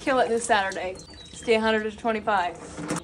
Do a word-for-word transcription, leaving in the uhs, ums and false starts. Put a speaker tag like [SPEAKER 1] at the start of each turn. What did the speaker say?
[SPEAKER 1] kill it this Saturday. Stay one hundred to twenty-five.